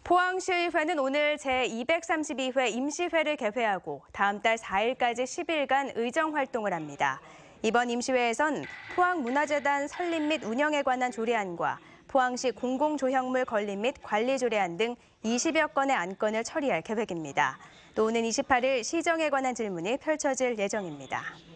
포항시의회는 오늘 제232회 임시회를 개회하고 다음 달 4일까지 10일간 의정활동을 합니다. 이번 임시회에선 포항문화재단 설립 및 운영에 관한 조례안과 포항시 공공조형물 건립 및 관리 조례안 등 20여 건의 안건을 처리할 계획입니다. 또 오는 28일 시정에 관한 질문이 펼쳐질 예정입니다.